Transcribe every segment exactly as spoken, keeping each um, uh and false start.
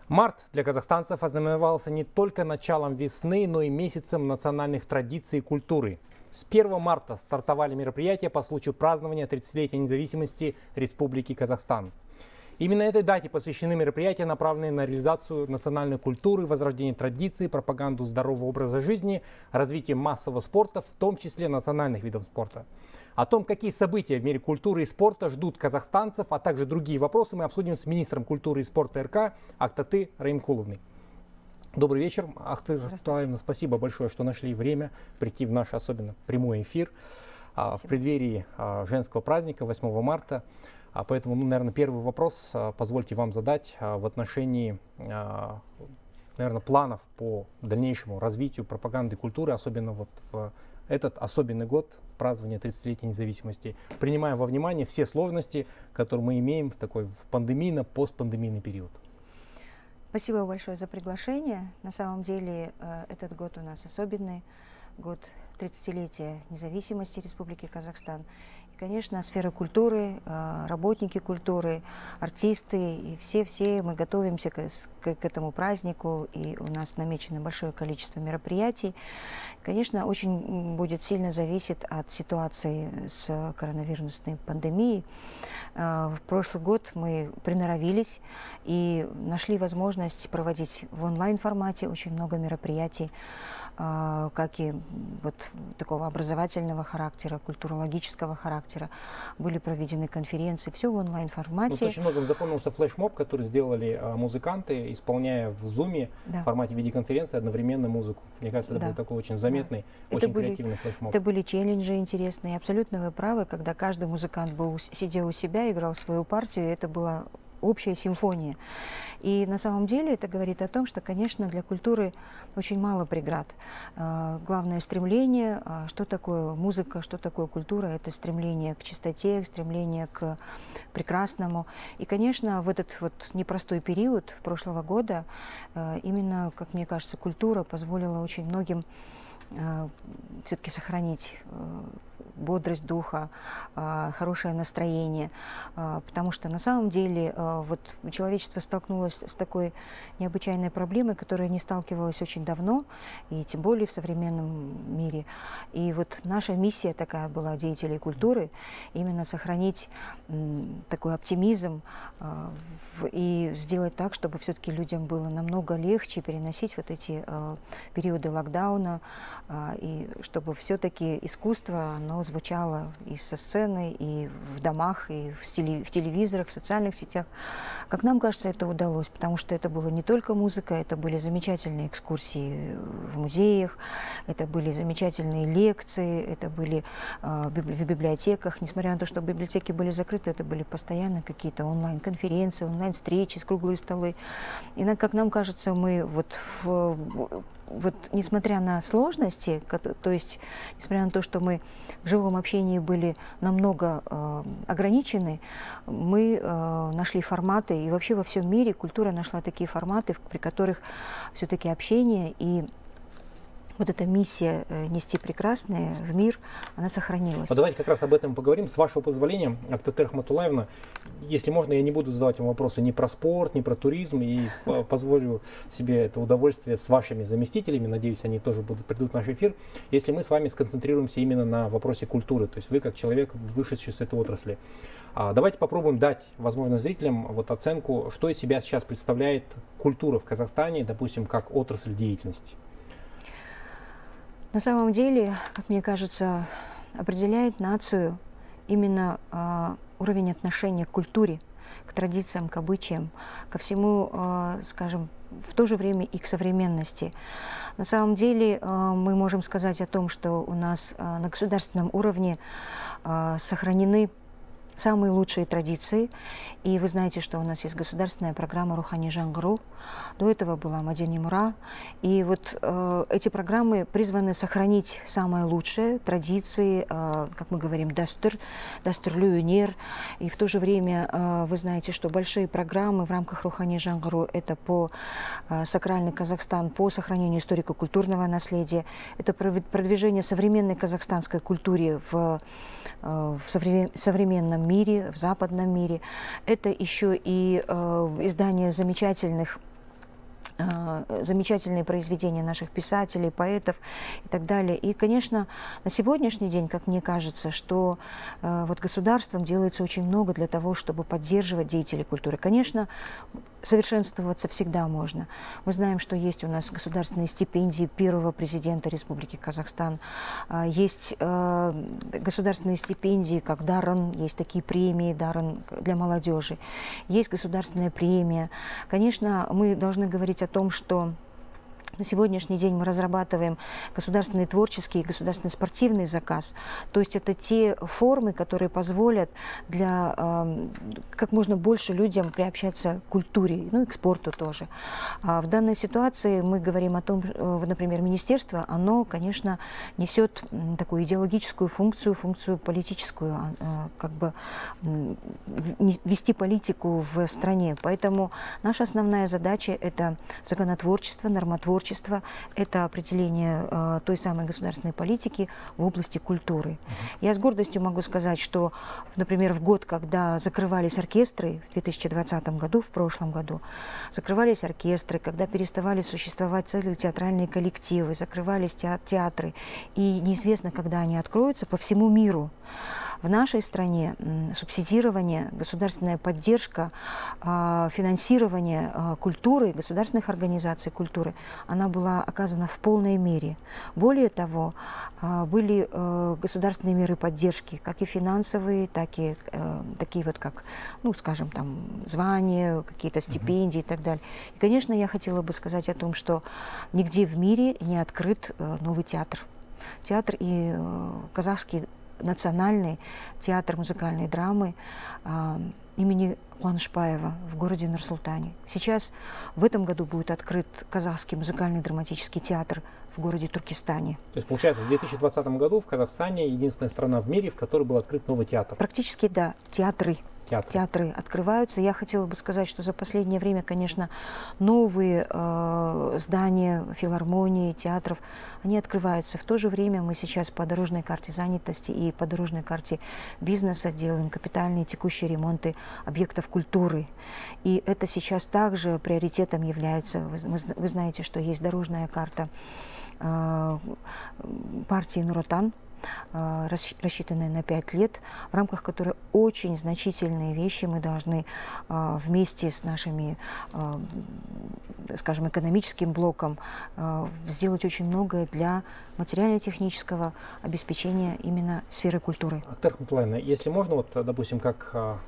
Март для казахстанцев ознаменовался не только началом весны, но и месяцем национальных традиций и культуры. С первого марта стартовали мероприятия по случаю празднования тридцатилетия независимости Республики Казахстан. Именно этой дате посвящены мероприятия, направленные на реализацию национальной культуры, возрождение традиций, пропаганду здорового образа жизни, развитие массового спорта, в том числе национальных видов спорта. О том, какие события в мире культуры и спорта ждут казахстанцев, а также другие вопросы, мы обсудим с министром культуры и спорта РК Актаты Раимкуловной. Добрый вечер, Актаты Раимкуловна. Спасибо большое, что нашли время прийти в наш особенно прямой эфир а, в преддверии а, женского праздника восьмого марта. А, поэтому, ну, наверное, первый вопрос а, позвольте вам задать а, в отношении, а, наверное, планов по дальнейшему развитию пропаганды культуры, особенно вот в этот особенный год празднования тридцатилетия независимости, принимая во внимание все сложности, которые мы имеем в такой в пандемийно-постпандемийный период. Спасибо большое за приглашение. На самом деле этот год у нас особенный, год тридцатилетия независимости Республики Казахстан. И, конечно, сфера культуры, работники культуры, артисты и все-все мы готовимся к, к, к этому празднику, и у нас намечено большое количество мероприятий. Конечно, очень будет сильно зависеть от ситуации с коронавирусной пандемией. В прошлый год мы приноровились и нашли возможность проводить в онлайн-формате очень много мероприятий, как и вот такого образовательного характера, культурологического характера. Были проведены конференции, все в онлайн-формате. Ну, очень многим запомнился флешмоб, который сделали а, музыканты, исполняя в зуме, да, в формате видеоконференции одновременно музыку. Мне кажется, это, да, был такой очень заметный, да, очень это креативный были, флешмоб. Это были челленджи интересные. Абсолютно вы правы, когда каждый музыкант был, сидел у себя, играл свою партию, и это была общая симфония. И на самом деле это говорит о том, что, конечно, для культуры очень мало преград. Главное стремление, что такое музыка, что такое культура, это стремление к чистоте, стремление к прекрасному. И, конечно, в этот вот непростой период прошлого года именно, как мне кажется, культура позволила очень многим все-таки сохранить бодрость духа, хорошее настроение, потому что на самом деле вот человечество столкнулось с такой необычайной проблемой, которая не сталкивалась очень давно, и тем более в современном мире. И вот наша миссия такая была деятелей культуры, именно сохранить такой оптимизм и сделать так, чтобы все-таки людям было намного легче переносить вот эти периоды локдауна, и чтобы все-таки искусство, оно звучало и со сцены, и в домах, и в, теле, в телевизорах, в социальных сетях. Как нам кажется, это удалось, потому что это была не только музыка, это были замечательные экскурсии в музеях, это были замечательные лекции, это были э, в библиотеках. Несмотря на то, что библиотеки были закрыты, это были постоянно какие-то онлайн-конференции, онлайн-встречи, круглые столы. И, как нам кажется, мы вот в... Вот, несмотря на сложности, то есть, несмотря на то, что мы в живом общении были намного э, ограничены, мы э, нашли форматы, и вообще во всем мире культура нашла такие форматы, при которых все-таки общение и вот эта миссия э, нести прекрасное в мир, она сохранилась. А давайте как раз об этом поговорим. С вашего позволения, Актаты Рахматуллаевна, если можно, я не буду задавать вам вопросы ни про спорт, ни про туризм, и позволю себе это удовольствие с вашими заместителями, надеюсь, они тоже будут, придут в наш эфир, если мы с вами сконцентрируемся именно на вопросе культуры, то есть вы как человек, вышедший с этой отрасли. А давайте попробуем дать, возможно, зрителям вот оценку, что из себя сейчас представляет культура в Казахстане, допустим, как отрасль деятельности. На самом деле, как мне кажется, определяет нацию именно э, уровень отношения к культуре, к традициям, к обычаям, ко всему, э, скажем, в то же время и к современности. На самом деле э, мы можем сказать о том, что у нас э, на государственном уровне э, сохранены самые лучшие традиции. И вы знаете, что у нас есть государственная программа «Рухани жаңғыру». До этого была «Мәдени мұра». И вот э, эти программы призваны сохранить самое лучшее, традиции, э, как мы говорим, дастур, дастурлю өнер. И в то же время э, вы знаете, что большие программы в рамках «Рухани жаңғыру» — это по э, сакральный Казахстан, по сохранению историко-культурного наследия. Это продвижение современной казахстанской культуры в, э, в современном мире, в западном мире. Это еще и э, издание замечательных замечательные произведения наших писателей, поэтов и так далее. И, конечно, на сегодняшний день, как мне кажется, что э, вот государством делается очень много для того, чтобы поддерживать деятелей культуры. Конечно, совершенствоваться всегда можно. Мы знаем, что есть у нас государственные стипендии первого президента Республики Казахстан, э, есть э, государственные стипендии, как Даррен, есть такие премии Даррен для молодежи, есть государственная премия. Конечно, мы должны говорить о том, что на сегодняшний день мы разрабатываем государственный творческий и государственный спортивный заказ. То есть это те формы, которые позволят для э, как можно больше людям приобщаться к культуре, ну и к спорту тоже. А в данной ситуации мы говорим о том, э, например, министерство, оно, конечно, несет такую идеологическую функцию, функцию политическую, э, как бы э, вести политику в стране. Поэтому наша основная задача – это законотворчество, нормотворчество, это определение э, той самой государственной политики в области культуры. Uh-huh. Я с гордостью могу сказать, что, например, в год, когда закрывались оркестры, в две тысячи двадцатом году, в прошлом году, закрывались оркестры, когда переставали существовать целые театральные коллективы, закрывались театры, и неизвестно, когда они откроются по всему миру. В нашей стране субсидирование, государственная поддержка, финансирование культуры, государственных организаций культуры, она была оказана в полной мере. Более того, были государственные меры поддержки, как и финансовые, так и такие вот как, ну, скажем, там, звания, какие-то стипендии и так далее. И, конечно, я хотела бы сказать о том, что нигде в мире не открыт новый театр. Театр и казахский национальный театр музыкальной драмы э, имени Куанышбаева в городе Нур-Султане. Сейчас в этом году будет открыт казахский музыкальный драматический театр в городе Туркестане. То есть, получается, в две тысячи двадцатом году в Казахстане единственная страна в мире, в которой был открыт новый театр. Практически, да, театры. Театры. Театры открываются. Я хотела бы сказать, что за последнее время, конечно, новые э, здания, филармонии, театров, они открываются. В то же время мы сейчас по дорожной карте занятости и по дорожной карте бизнеса делаем капитальные текущие ремонты объектов культуры. И это сейчас также приоритетом является. Вы, вы знаете, что есть дорожная карта э, партии Нур-Отан, рассчитанная на пять лет, в рамках которой очень значительные вещи мы должны э, вместе с нашими, э, скажем, экономическим блоком э, сделать очень многое для материально-технического обеспечения именно сферы культуры. Актар Хмутуллаевна, если можно, вот, допустим, как э,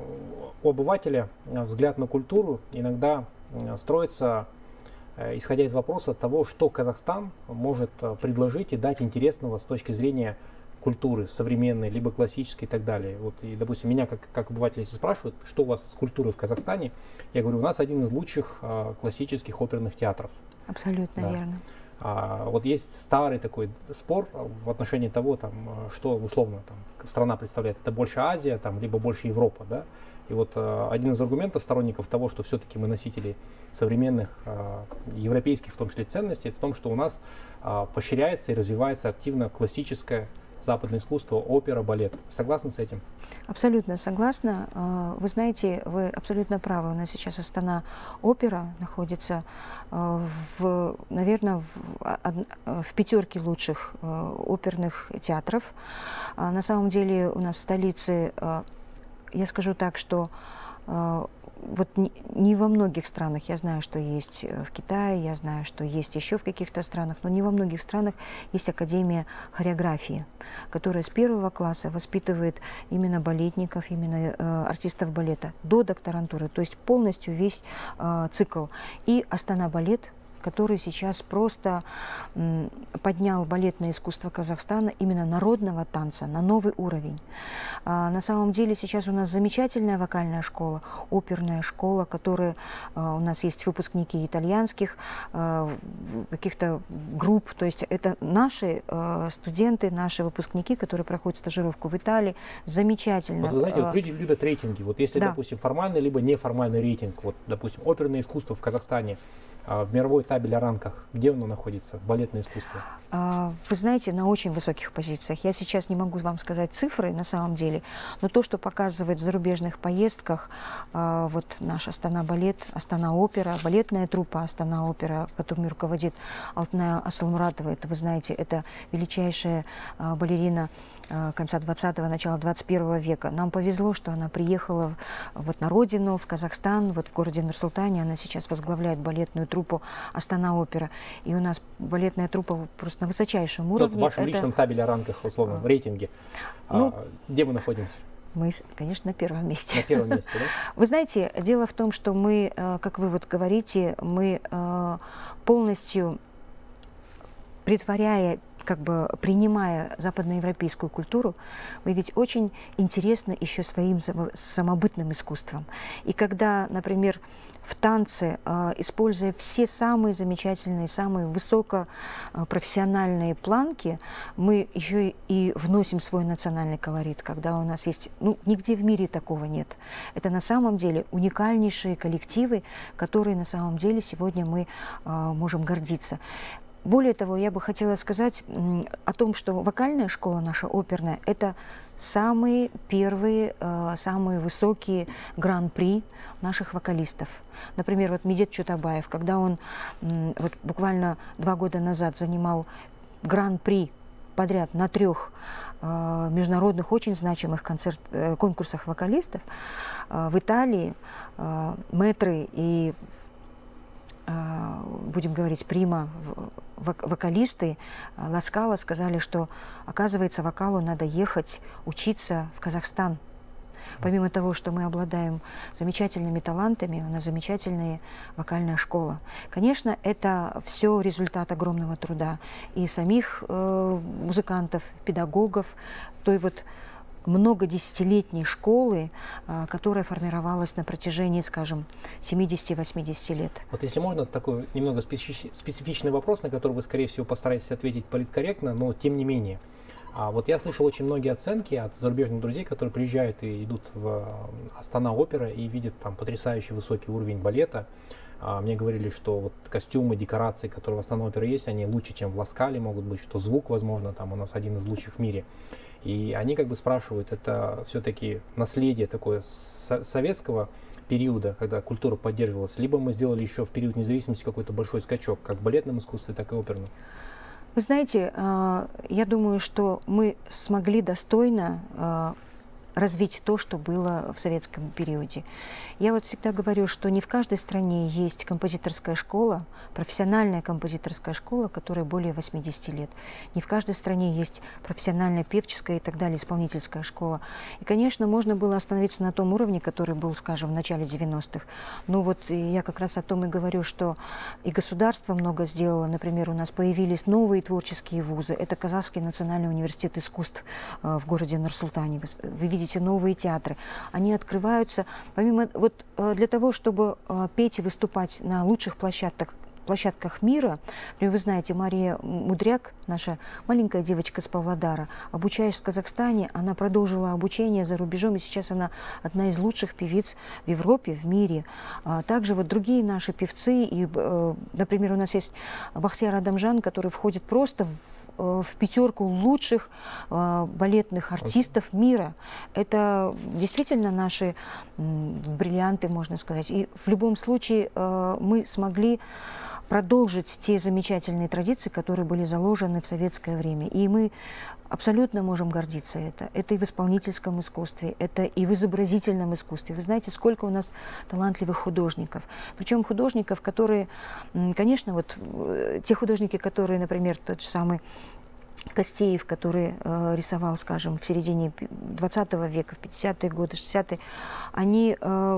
у обывателя взгляд на культуру иногда строится исходя из вопроса того, что Казахстан может предложить и дать интересного с точки зрения культуры современной, либо классической и так далее. Вот, и, допустим, меня как, как обывателя, если спрашивают, что у вас с культурой в Казахстане, я говорю, у нас один из лучших а, классических оперных театров. Абсолютно да. Верно. А, вот есть старый такой спор в отношении того, там, что условно там, страна представляет. Это больше Азия, там, либо больше Европа, да? И вот э, один из аргументов сторонников того, что все-таки мы носители современных э, европейских, в том числе, ценностей, в том, что у нас э, поощряется и развивается активно классическое западное искусство, опера, балет. Согласны с этим? Абсолютно согласна. Вы знаете, вы абсолютно правы. У нас сейчас Астана опера находится, в, наверное, в, в пятерке лучших оперных театров. На самом деле у нас в столице, я скажу так, что вот не, не во многих странах, я знаю, что есть в Китае, я знаю, что есть еще в каких-то странах, но не во многих странах есть Академия хореографии, которая с первого класса воспитывает именно балетников, именно э, артистов балета до докторантуры, то есть полностью весь э, цикл. И Астана балет, который сейчас просто м, поднял балетное искусство Казахстана, именно народного танца, на новый уровень. А, на самом деле сейчас у нас замечательная вокальная школа, оперная школа, которая а, у нас есть выпускники итальянских а, каких-то групп, то есть это наши а, студенты, наши выпускники, которые проходят стажировку в Италии, замечательно. Вот вы знаете, вот люди любят рейтинги, вот если, да. допустим, формальный либо неформальный рейтинг, вот, допустим, оперное искусство в Казахстане, в мировой табель о ранках, где оно находится, балетное искусство? Вы знаете, на очень высоких позициях. Я сейчас не могу вам сказать цифры на самом деле, но то, что показывает в зарубежных поездках, вот наш Астана балет, Астана опера, балетная труппа Астана опера, которыми руководит Алтыная Асылмуратова, это, вы знаете, это величайшая балерина конца двадцатого, начала двадцать первого века. Нам повезло, что она приехала вот на родину, в Казахстан, вот в городе Нур-Султане. Она сейчас возглавляет балетную труппу Астана опера. И у нас балетная труппа просто на высочайшем уровне. В вашем это... личном табеле о ранках, условно, в рейтинге. Ну, а, где мы находимся? Мы, конечно, на первом месте. На первом месте, да? Вы знаете, дело в том, что мы, как вы вот говорите, мы полностью притворяя, как бы принимая западноевропейскую культуру, мы ведь очень интересны еще своим самобытным искусством. И когда, например, в танце, используя все самые замечательные, самые высокопрофессиональные планки, мы еще и вносим свой национальный колорит, когда у нас есть, ну, нигде в мире такого нет. Это на самом деле уникальнейшие коллективы, которые на самом деле сегодня мы можем гордиться. Более того, я бы хотела сказать о том, что вокальная школа наша оперная – это самые первые, самые высокие гран-при наших вокалистов. Например, вот Медет Чутабаев, когда он вот буквально два года назад занимал гран-при подряд на трех международных очень значимых концерт, конкурсах вокалистов в Италии, мэтры и, будем говорить, прима вокалисты Ла Скала сказали, что, оказывается, вокалу надо ехать учиться в Казахстан. Помимо того, что мы обладаем замечательными талантами, у нас замечательная вокальная школа. Конечно, это все результат огромного труда и самих э, музыкантов, педагогов, той вот многодесятилетней школы, которая формировалась на протяжении, скажем, семидесяти-восьмидесяти лет. Вот если можно, такой немного специфичный вопрос, на который вы, скорее всего, постараетесь ответить политкорректно, но тем не менее. А вот я слышал очень многие оценки от зарубежных друзей, которые приезжают и идут в Астана опера и видят там потрясающий высокий уровень балета. А мне говорили, что вот костюмы, декорации, которые в Астана опера есть, они лучше, чем в Ла Скале могут быть, что звук, возможно, там у нас один из лучших в мире. И они как бы спрашивают, это все-таки наследие такое со советского периода, когда культура поддерживалась, либо мы сделали еще в период независимости какой-то большой скачок, как в балетном искусстве, так и оперном? Вы знаете, я думаю, что мы смогли достойно развить то, что было в советском периоде. Я вот всегда говорю, что не в каждой стране есть композиторская школа, профессиональная композиторская школа, которая более восьмидесяти лет. Не в каждой стране есть профессиональная певческая и так далее, исполнительская школа. И, конечно, можно было остановиться на том уровне, который был, скажем, в начале девяностых. Но вот я как раз о том и говорю, что и государство много сделало. Например, у нас появились новые творческие вузы. Это Казахский национальный университет искусств в городе Нур-Султане. Вы видите, новые театры, они открываются, помимо, вот для того, чтобы петь и выступать на лучших площадках, площадках мира. Вы знаете, Мария Мудряк, наша маленькая девочка с Павлодара, обучаясь в Казахстане, она продолжила обучение за рубежом, и сейчас она одна из лучших певиц в Европе, в мире. Также вот другие наши певцы, и, например, у нас есть Бахтияр Адамжан, который входит просто в в пятерку лучших э, балетных артистов мира. Это действительно наши м, бриллианты, можно сказать. И в любом случае э, мы смогли продолжить те замечательные традиции, которые были заложены в советское время. И мы абсолютно можем гордиться это. Это и в исполнительском искусстве, это и в изобразительном искусстве. Вы знаете, сколько у нас талантливых художников. Причем художников, которые, конечно, вот те художники, которые, например, тот же самый Костеев, который э, рисовал, скажем, в середине двадцатого века, в пятидесятые годы, шестидесятые, они э,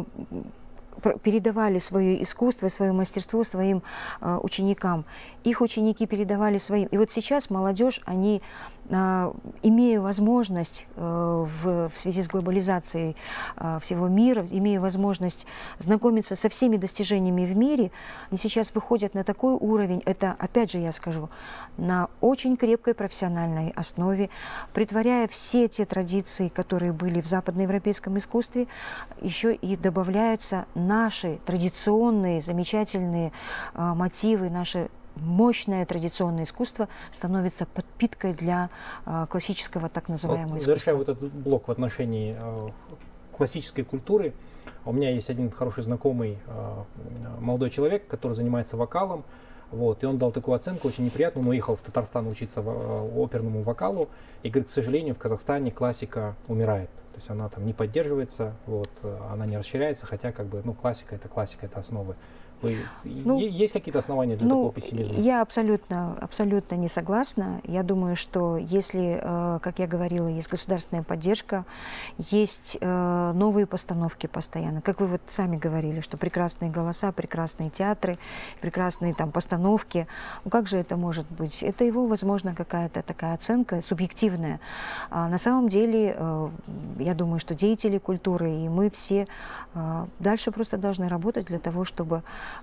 передавали свое искусство, свое мастерство своим э, ученикам. Их ученики передавали своим. И вот сейчас молодежь, они, э, имея возможность э, в, в связи с глобализацией э, всего мира, имея возможность знакомиться со всеми достижениями в мире, они сейчас выходят на такой уровень, это, опять же я скажу, на очень крепкой профессиональной основе, притворяя все те традиции, которые были в западноевропейском искусстве, еще и добавляются наши традиционные, замечательные э, мотивы, наши мощное традиционное искусство становится подпиткой для э, классического так называемого вот, искусства. Завершая вот этот блок в отношении э, классической культуры, у меня есть один хороший знакомый э, молодой человек, который занимается вокалом, вот, и он дал такую оценку очень неприятную. Он уехал в Татарстан учиться в, э, оперному вокалу, и говорит, к сожалению, в Казахстане классика умирает. То есть она там не поддерживается, вот, она не расширяется, хотя как бы, ну, классика это классика, это основы. Вы, ну, есть какие-то основания для ну, такого пессимизма? Я абсолютно, абсолютно не согласна. Я думаю, что если, э, как я говорила, есть государственная поддержка, есть э, новые постановки постоянно. Как вы вот сами говорили, что прекрасные голоса, прекрасные театры, прекрасные там постановки. Ну как же это может быть? Это его, возможно, какая-то такая оценка субъективная. А на самом деле, э, я думаю, что деятели культуры и мы все э, дальше просто должны работать для того, чтобы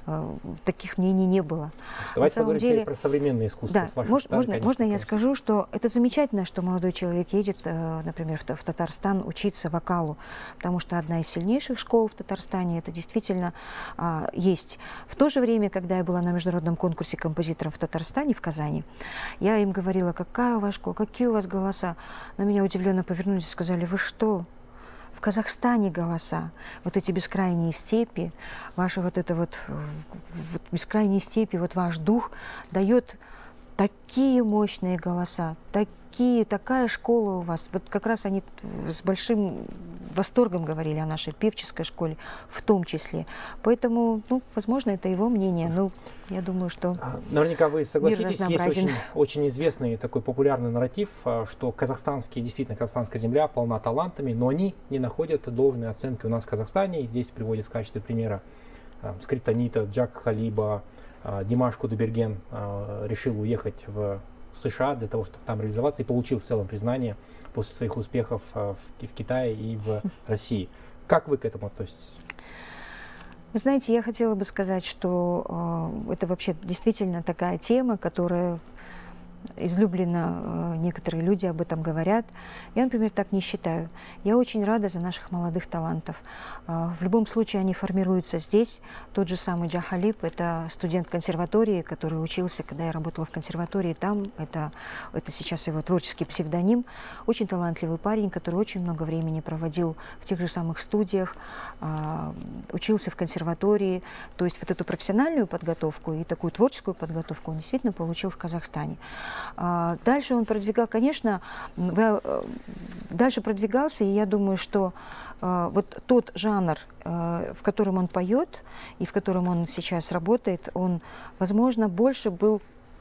таких мнений не было. Давайте поговорим деле, про современное искусство. Да, мож, стороны, можно, конечно, можно я скажу, что это замечательно, что молодой человек едет, например, в, в Татарстан учиться вокалу, потому что одна из сильнейших школ в Татарстане, это действительно а, есть. В то же время, когда я была на международном конкурсе композиторов в Татарстане, в Казани, я им говорила, какая у вас школа, какие у вас голоса. На меня удивленно повернулись и сказали, вы что? В Казахстане голоса, вот эти бескрайние степи, ваши вот это вот, вот бескрайние степи, вот ваш дух дает такие мощные голоса, такие, такая школа у вас. Вот как раз они с большим восторгом говорили о нашей певческой школе, в том числе. Поэтому, ну, возможно, это его мнение, но я думаю, что наверняка вы согласитесь, есть очень, очень известный такой популярный нарратив, что казахстанские, действительно, казахстанская земля полна талантами, но они не находят должной оценки у нас в Казахстане. И здесь приводят в качестве примера там, скриптонита, Джак Халиба, Димаш Кудайберген решил уехать в США для того, чтобы там реализоваться, и получил в целом признание после своих успехов в, в Китае и в России. Как вы к этому относитесь? Вы знаете, я хотела бы сказать, что э, это вообще действительно такая тема, которая излюблена, некоторые люди об этом говорят. Я, например, так не считаю. Я очень рада за наших молодых талантов. В любом случае они формируются здесь. Тот же самый Джах Халиб, это студент консерватории, который учился, когда я работала в консерватории там. Это, это сейчас его творческий псевдоним. Очень талантливый парень, который очень много времени проводил в тех же самых студиях, учился в консерватории. То есть вот эту профессиональную подготовку и такую творческую подготовку он действительно получил в Казахстане. Дальше он продвигал, конечно, дальше продвигался, и я думаю, что вот тот жанр, в котором он поет и в котором он сейчас работает, он, возможно, больше был...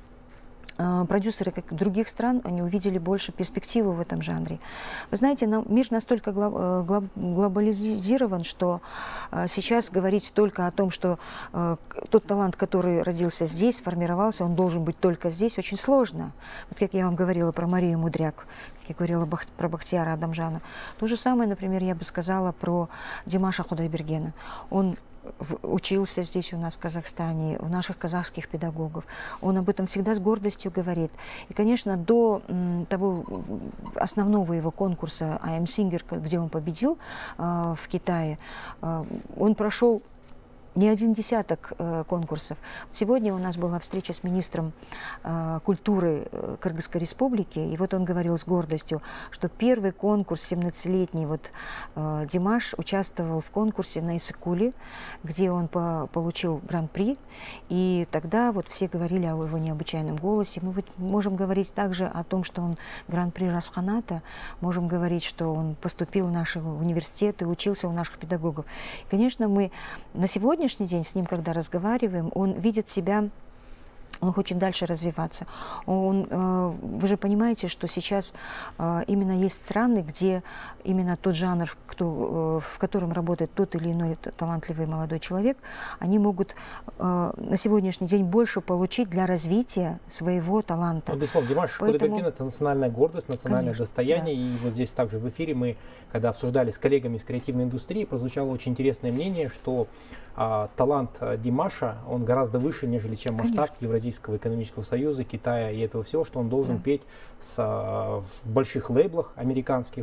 Продюсеры как других стран, они увидели больше перспективы в этом жанре. Вы знаете, нам, мир настолько глоб, глоб, глобализирован, что а, сейчас говорить только о том, что а, тот талант, который родился здесь, формировался, он должен быть только здесь, очень сложно. Вот как я вам говорила про Марию Мудряк, как я говорила бах, про Бахтияра Адамжана. То же самое, например, я бы сказала про Димаша Кудайбергена. Он учился здесь у нас в Казахстане, у наших казахских педагогов. Он об этом всегда с гордостью говорит. И, конечно, до м, того основного его конкурса I Am Singer, где он победил э, в Китае, э, он прошел не один десяток э, конкурсов. Сегодня у нас была встреча с министром э, культуры э, Кыргызской республики, и вот он говорил с гордостью, что первый конкурс, семнадцатилетний вот, э, Димаш участвовал в конкурсе на Иссык-Куле, где он по получил гран-при, и тогда вот все говорили о его необычайном голосе. Мы вот можем говорить также о том, что он гран-при Расханата, можем говорить, что он поступил в наши университеты, учился у наших педагогов. И, конечно, мы на сегодня сегодняшний день с ним, когда разговариваем, он видит себя, он хочет дальше развиваться. Он, э, вы же понимаете, что сейчас э, именно есть страны, где именно тот жанр, кто, э, в котором работает тот или иной талантливый молодой человек, они могут э, на сегодняшний день больше получить для развития своего таланта. Ну, безусловно, Димаш Кудайберген — это национальная гордость, национальное Конечно, достояние. Да. И вот здесь также в эфире мы, когда обсуждали с коллегами из креативной индустрии, прозвучало очень интересное мнение, что а, талант а, Димаша, он гораздо выше, нежели чем масштаб Конечно. Евразийского экономического союза, Китая и этого всего, что он должен да. петь с, а, в больших лейблах американских,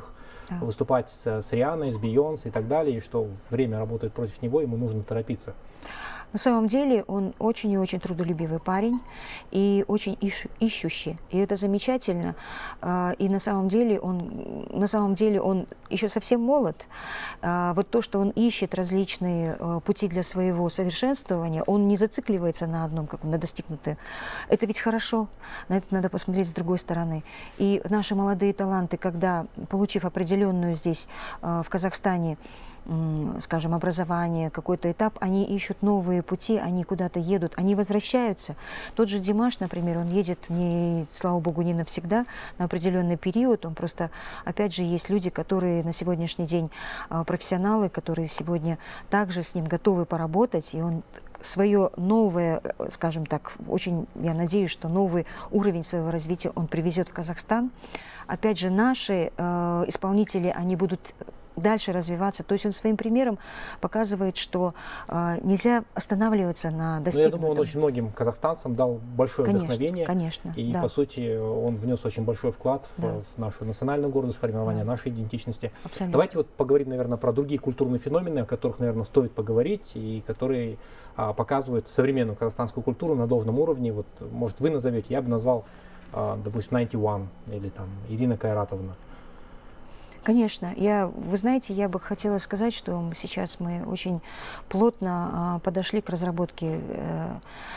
да. выступать с, с Рианой, с Бейонсе и так далее, и что время работает против него, ему нужно торопиться. На самом деле он очень и очень трудолюбивый парень и очень ищ, ищущий, и это замечательно. И на самом деле он, на самом деле он еще совсем молод. Вот то, что он ищет различные пути для своего совершенствования, он не зацикливается на одном, как на достигнутое. Это ведь хорошо, на это надо посмотреть с другой стороны. И наши молодые таланты, когда, получив определенную здесь в Казахстане, скажем, образование, какой-то этап, они ищут новые пути, они куда-то едут, они возвращаются. Тот же Димаш, например, он едет, не, слава богу, не навсегда, на определенный период. Он просто, опять же, есть люди, которые на сегодняшний день профессионалы, которые сегодня также с ним готовы поработать, и он свое новое, скажем так, очень, я надеюсь, что новый уровень своего развития он привезет в Казахстан. Опять же, наши э, исполнители, они будут дальше развиваться. То есть он своим примером показывает, что э, нельзя останавливаться на достигнутом. Ну, я думаю, он очень многим казахстанцам дал большое конечно, вдохновение. Конечно, и, да. по сути, он внес очень большой вклад в, да. в нашу национальную гордость, формирование да. нашей идентичности. Абсолютно. Давайте вот поговорим, наверное, про другие культурные феномены, о которых, наверное, стоит поговорить, и которые а, показывают современную казахстанскую культуру на должном уровне. Вот, может, вы назовете, я бы назвал, а, допустим, девяносто один или там Ирина Кайратовна. Конечно. Я, вы знаете, я бы хотела сказать, что сейчас мы очень плотно а, подошли к разработке, э,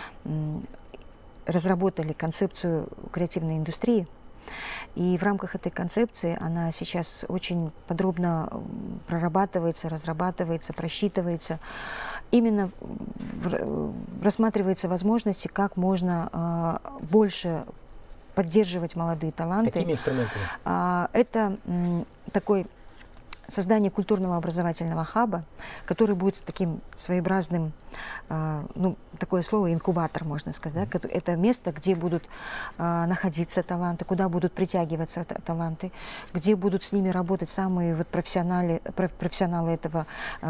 разработали концепцию креативной индустрии. И в рамках этой концепции она сейчас очень подробно прорабатывается, разрабатывается, просчитывается. Именно рассматриваются возможности, как можно э, больше поддерживать молодые таланты. Какими инструментами? Это такой создание культурного образовательного хаба, который будет таким своеобразным, ну, такое слово инкубатор, можно сказать. Да? Это место, где будут находиться таланты, куда будут притягиваться таланты, где будут с ними работать самые вот профессионалы, профессионалы этого,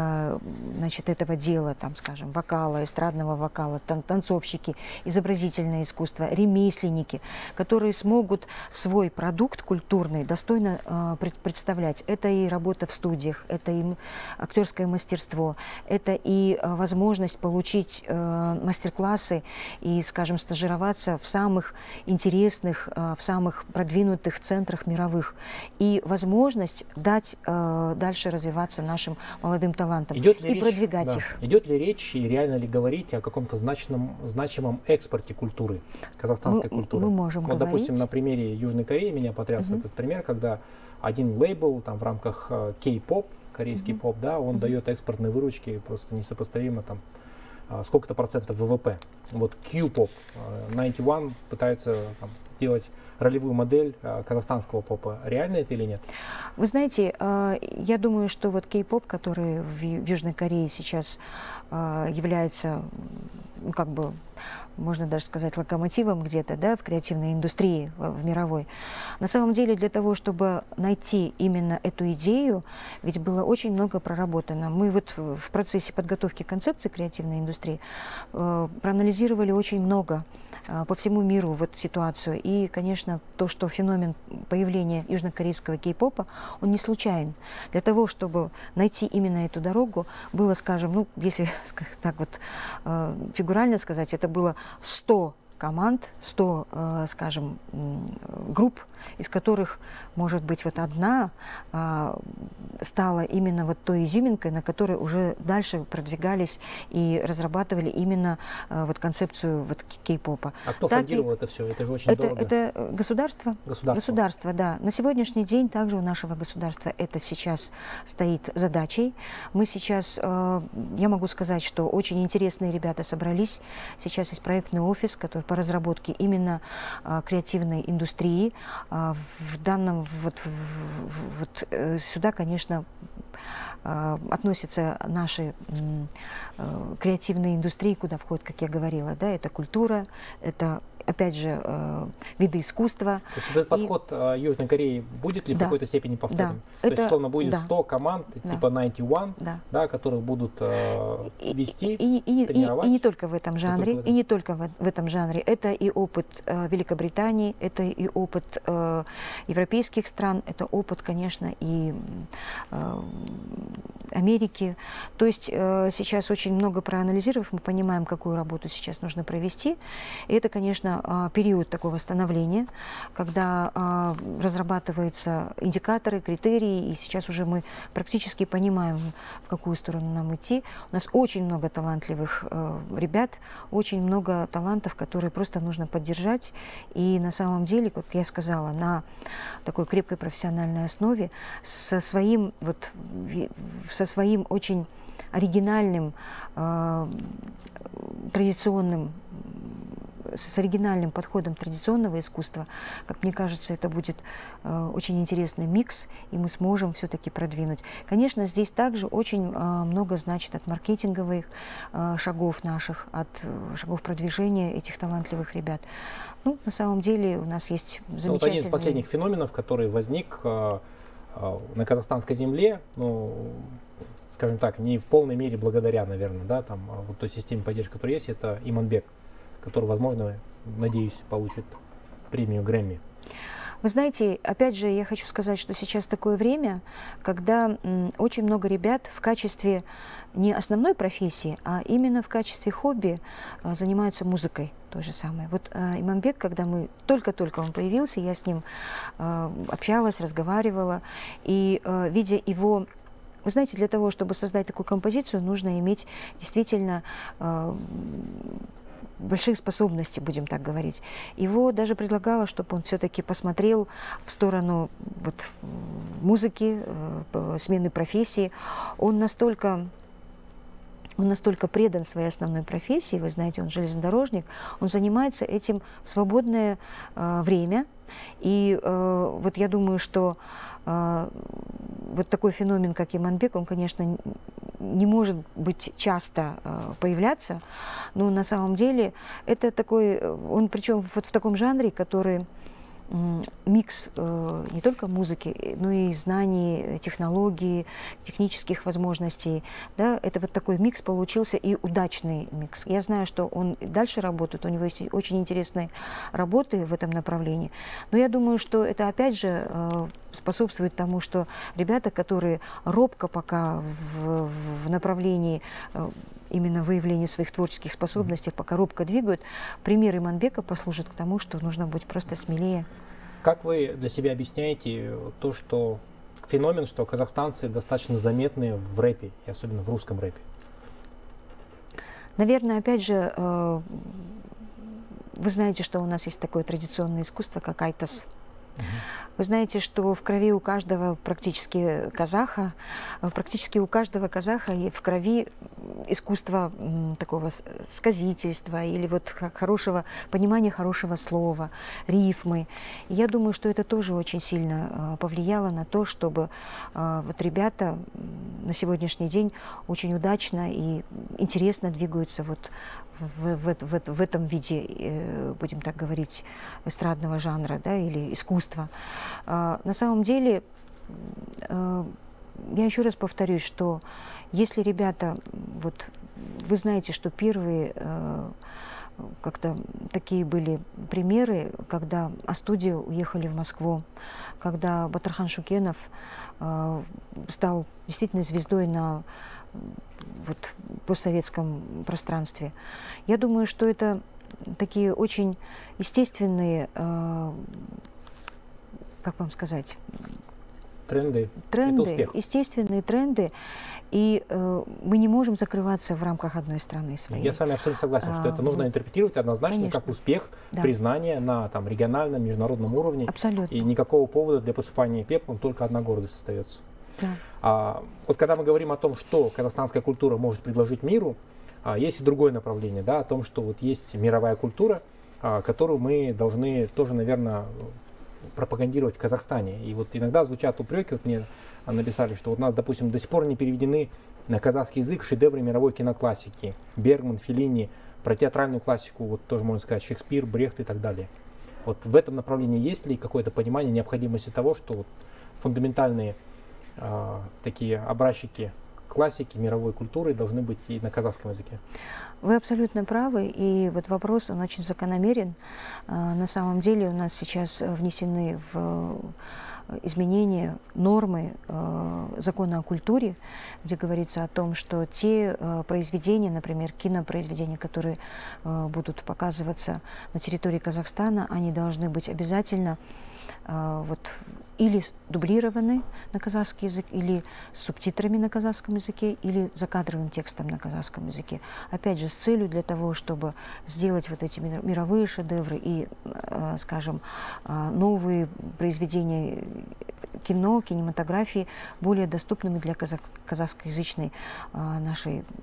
значит, этого дела, там, скажем, вокала, эстрадного вокала, танцовщики, изобразительное искусство, ремесленники, которые смогут свой продукт культурный достойно представлять. Это и работа в студиях, это и актерское мастерство, это и возможность получить мастер-классы и, скажем, стажироваться в самых интересных, в самых продвинутых центрах мировых, и возможность дать дальше развиваться нашим молодым талантам Идет ли и речь, продвигать да, их. Идет ли речь и реально ли говорить о каком-то значимом, значимом экспорте культуры, казахстанской мы, культуры? Мы можем вот, говорить. Допустим, на примере Южной Кореи меня потряс uh-huh. этот пример, когда один лейбл там в рамках uh, кей-поп, корейский uh-huh. поп, да, он uh-huh. дает экспортные выручки просто несопоставимо там uh, сколько-то процентов ВВП. Вот Q-поп, uh, девяносто один пытается там, делать ролевую модель uh, казахстанского попа. Реально это или нет? Вы знаете, uh, я думаю, что вот кей-поп, который в, в Южной Корее сейчас uh, является, ну, как бы, можно даже сказать, локомотивом где-то, да, в креативной индустрии, в, в мировой. На самом деле, для того, чтобы найти именно эту идею, ведь было очень много проработано. Мы вот в процессе подготовки концепции креативной индустрии э, проанализировали очень много э, по всему миру вот ситуацию. И, конечно, то, что феномен появления южнокорейского кей-попа, он не случайен. Для того, чтобы найти именно эту дорогу, было, скажем, ну, если так вот э, фигурально сказать, это было сто команд, сто, э, скажем, групп, из которых, может быть, вот одна э, стала именно вот той изюминкой, на которой уже дальше продвигались и разрабатывали именно э, вот концепцию вот кей-попа. А кто так фондировал и... это все? Это же очень это, дорого. Это государство. Государство. Государство, да. На сегодняшний день также у нашего государства это сейчас стоит задачей. Мы сейчас, э, я могу сказать, что очень интересные ребята собрались. Сейчас есть проектный офис, который по разработке именно э, креативной индустрии. Э, в данном, вот, в, вот э, сюда, конечно, э, относятся наши э, креативные индустрии, куда входит, как я говорила, да, это культура, это опять же, э, виды искусства. То есть этот подход и... Южной Кореи будет ли да. в какой-то степени повторен? Да. То это... есть, словно будет да. сто команд, да. типа девяносто один, да. Да, которые будут э, вести, и, и, тренировать? И, и не только в этом жанре, в этом. и не только в, в этом жанре. Это и опыт э, Великобритании, это и опыт э, европейских стран, это опыт, конечно, и э, Америки. То есть э, сейчас очень много проанализировав, мы понимаем, какую работу сейчас нужно провести. И это, конечно, э, период такого становления, когда э, разрабатываются индикаторы, критерии, и сейчас уже мы практически понимаем, в какую сторону нам идти. У нас очень много талантливых э, ребят, очень много талантов, которые просто нужно поддержать. И на самом деле, как я сказала, на такой крепкой профессиональной основе со своим, вот, со своим очень оригинальным, э, традиционным, с оригинальным подходом традиционного искусства, как мне кажется, это будет э, очень интересный микс, и мы сможем все-таки продвинуть. Конечно, здесь также очень э, много значит от маркетинговых э, шагов наших, от э, шагов продвижения этих талантливых ребят. Ну, на самом деле у нас есть замечательные... Вот один из последних феноменов, который возник э, э, на казахстанской земле, ну, скажем так, не в полной мере благодаря, наверное, да, там, вот той системе поддержки, которая есть, это Иманбек, который, возможно, надеюсь, получит премию Грэмми. Вы знаете, опять же, я хочу сказать, что сейчас такое время, когда м, очень много ребят в качестве не основной профессии, а именно в качестве хобби э, занимаются музыкой той же самой. Вот э, Иманбек, когда мы только-только он появился, я с ним э, общалась, разговаривала, и э, видя его... Вы знаете, для того, чтобы создать такую композицию, нужно иметь действительно... Э, большие способности, будем так говорить. Его даже предлагала, чтобы он все-таки посмотрел в сторону вот, музыки, э, смены профессии. Он настолько, он настолько предан своей основной профессии, вы знаете, он железнодорожник, он занимается этим в свободное э, время. И э, вот я думаю, что э, вот такой феномен, как Иманбек, он, конечно, не может быть часто э, появляться, но на самом деле это такой, он причем вот в таком жанре, который э, микс э, не только музыки, но и знаний, технологий, технических возможностей. Да, это вот такой микс получился и удачный микс. Я знаю, что он дальше работает, у него есть очень интересные работы в этом направлении, но я думаю, что это опять же э, способствует тому, что ребята, которые робко пока в, в направлении э, именно выявления своих творческих способностей, пока робко двигают, пример Иманбека послужит к тому, что нужно быть просто смелее. Как вы для себя объясняете то, что феномен, что казахстанцы достаточно заметны в рэпе, и особенно в русском рэпе? Наверное, опять же, э, вы знаете, что у нас есть такое традиционное искусство, как айтас. Uh-huh. Вы знаете, что в крови у каждого практически казаха, практически у каждого казаха в крови искусство м, такого сказительства или вот хорошего понимания хорошего слова, рифмы. И я думаю, что это тоже очень сильно э, повлияло на то, чтобы э, вот ребята на сегодняшний день очень удачно и интересно двигаются вот в, в, в, в этом виде, э, будем так говорить, эстрадного жанра, да, или искусства. Э, на самом деле, э, я еще раз повторюсь, что если ребята, вот вы знаете, что первые э, как-то такие были примеры, когда А-студия уехали в Москву, когда Батырхан Шукенов э, стал действительно звездой на вот, постсоветском пространстве. Я думаю, что это такие очень естественные, э, как вам сказать, тренды, тренды, это успех. Естественные тренды, и э, мы не можем закрываться в рамках одной страны своей. Я с вами абсолютно согласен, а, что это нужно вот, интерпретировать однозначно конечно. Как успех, да. Признание на там, региональном, международном уровне. Абсолютно. И никакого повода для посыпания пеплом, только одна гордость остается. Да. А, вот когда мы говорим о том, что казахстанская культура может предложить миру, а, есть и другое направление, да, о том, что вот есть мировая культура, а, которую мы должны тоже, наверное, пропагандировать в Казахстане. И вот иногда звучат упреки, вот мне написали, что вот у нас, допустим, до сих пор не переведены на казахский язык шедевры мировой киноклассики. Бергман, Феллини, Про театральную классику вот тоже можно сказать Шекспир, Брехт и так далее. Вот в этом направлении есть ли какое-то понимание необходимости того, что вот фундаментальные э, такие образчики классики мировой культуры должны быть и на казахском языке? Вы абсолютно правы, и вот вопрос, он очень закономерен. А, на самом деле у нас сейчас внесены в изменения нормы э, закона о культуре, где говорится о том, что те э, произведения, например, кинопроизведения, которые э, будут показываться на территории Казахстана, они должны быть обязательно э, вот, или дублированы на казахский язык, или с субтитрами на казахском языке, или закадровым текстом на казахском языке. Опять же, с целью для того, чтобы сделать вот эти мировые шедевры и, э, скажем, э, новые произведения кино, кинематографии более доступными для казах казахскоязычной э, нашей э,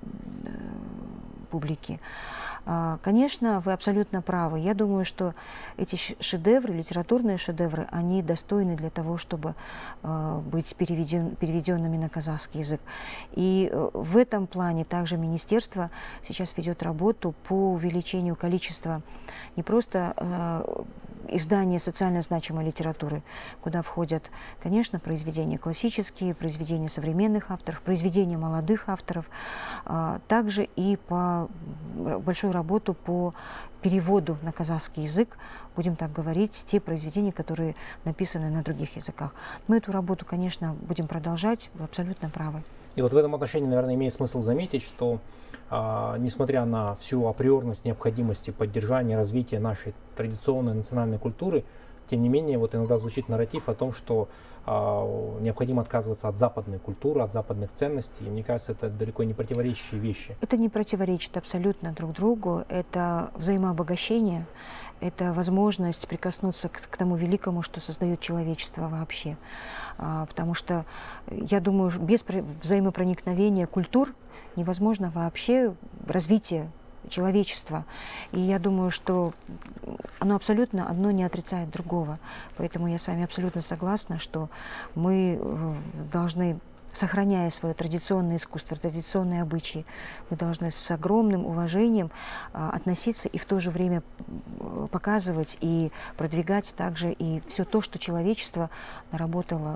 публики. Э, конечно, вы абсолютно правы. Я думаю, что эти шедевры, литературные шедевры, они достойны для того, чтобы э, быть переведен, переведенными на казахский язык. И э, в этом плане также министерство сейчас ведет работу по увеличению количества не просто э, издания социально значимой литературы, куда входят, конечно, произведения классические, произведения современных авторов, произведения молодых авторов, а также и по большую работу по переводу на казахский язык, будем так говорить, те произведения, которые написаны на других языках. Мы эту работу, конечно, будем продолжать, вы абсолютно правы. И вот в этом отношении, наверное, имеет смысл заметить, что а, несмотря на всю априорность необходимости поддержания, развития нашей традиционной национальной культуры, тем не менее, вот иногда звучит нарратив о том, что а, необходимо отказываться от западной культуры, от западных ценностей. И мне кажется, это далеко не противоречащие вещи. Это не противоречит абсолютно друг другу. Это взаимообогащение, это возможность прикоснуться к, к тому великому, что создает человечество вообще. А, потому что, я думаю, без взаимопроникновения культур невозможно вообще развитие человечества. И я думаю, что оно абсолютно одно не отрицает другого. Поэтому я с вами абсолютно согласна, что мы должны, сохраняя свое традиционное искусство, традиционные обычаи, мы должны с огромным уважением а, относиться и в то же время показывать и продвигать также и все то, что человечество наработало,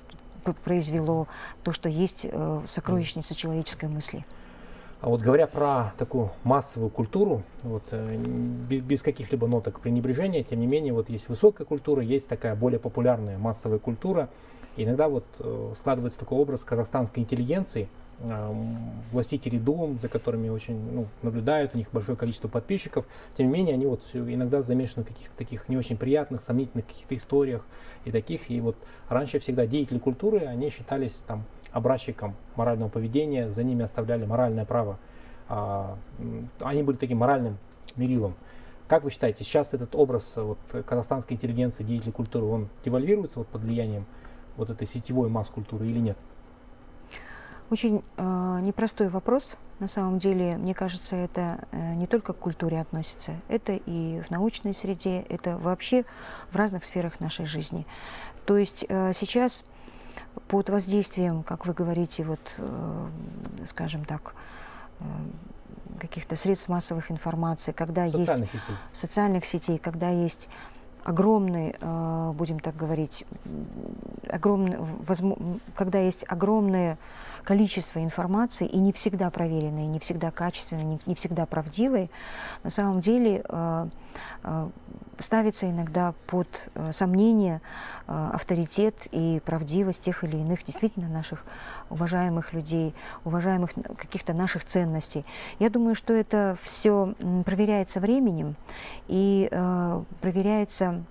произвело, то, что есть э, сокровищница человеческой мысли. А вот говоря про такую массовую культуру, вот, э, без, без каких-либо ноток пренебрежения, тем не менее, вот есть высокая культура, есть такая более популярная массовая культура. И иногда вот э, складывается такой образ казахстанской интеллигенции, э, властители дум, за которыми очень ну, наблюдают, у них большое количество подписчиков. Тем не менее, они вот иногда замешаны в каких-то таких не очень приятных, сомнительных каких-то историях и таких. И вот раньше всегда деятели культуры, они считались там образчиком морального поведения, за ними оставляли моральное право. А, они были таким моральным мерилом. Как вы считаете, сейчас этот образ вот, казахстанской интеллигенции, деятелей культуры, он девальвируется вот, под влиянием вот этой сетевой масс-культуры или нет? Очень э, непростой вопрос. На самом деле, мне кажется, это э, не только к культуре относится, это и в научной среде, это вообще в разных сферах нашей жизни. То есть э, сейчас под воздействием, как вы говорите, вот, э, скажем так, э, каких-то средств массовых информации, когда социальных есть сетей. социальных сетей, когда есть огромный, э, будем так говорить, огромный, возможно, когда есть огромное количество информации, и не всегда проверенной, не всегда качественной, не, не всегда правдивой, на самом деле э, э, ставится иногда под э, сомнение э, авторитет и правдивость тех или иных действительно наших уважаемых людей, уважаемых каких-то наших ценностей. Я думаю, что это все проверяется временем и э, проверяется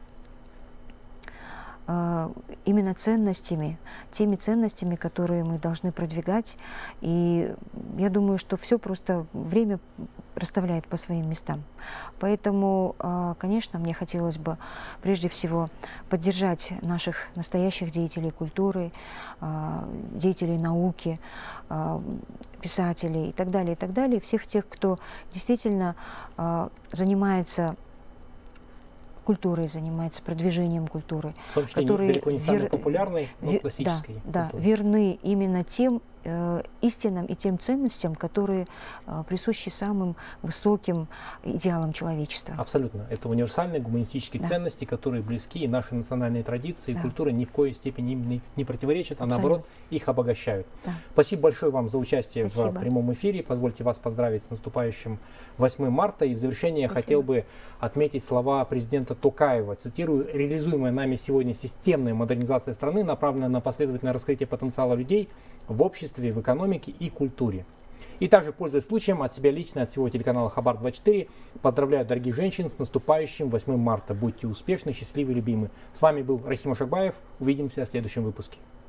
именно ценностями, теми ценностями, которые мы должны продвигать. И я думаю, что все просто время расставляет по своим местам. Поэтому, конечно, мне хотелось бы прежде всего поддержать наших настоящих деятелей культуры, деятелей науки, писателей и так далее, и так далее, всех тех, кто действительно занимается культурой, занимается продвижением культуры, в том числе которые далеко не самой вер... популярной, но вер... классической. Да, да, верны именно тем э, истинам и тем ценностям, которые э, присущи самым высоким идеалам человечества. Абсолютно. Это универсальные гуманистические Да. ценности, которые близки, и наши национальные традиции, и Да. культура ни в коей степени им не, не противоречат, а Абсолютно. наоборот их обогащают. Да. Спасибо большое вам за участие Спасибо. в прямом эфире. Позвольте вас поздравить с наступающим восьмым марта. И в завершение я Спасибо. хотел бы отметить слова президента Токаева. Цитирую: «Реализуемая нами сегодня системная модернизация страны направлена на последовательное раскрытие потенциала людей в обществе, в экономике и культуре». И также, пользуясь случаем, от себя лично, от всего телеканала Хабар двадцать четыре, поздравляю дорогих женщин с наступающим восьмым марта. Будьте успешны, счастливы, любимы. С вами был Рахим Ашакбаев. Увидимся в следующем выпуске.